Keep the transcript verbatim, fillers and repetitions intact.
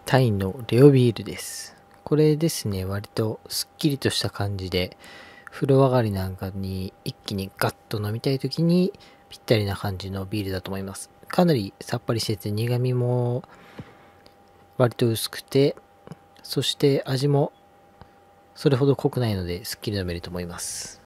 タイのレオビールです。これですね、割とすっきりとした感じで、風呂上がりなんかに一気にガッと飲みたい時にぴったりな感じのビールだと思います。かなりさっぱりしてて苦味も割と薄くて、そして味もそれほど濃くないのですっきり飲めると思います。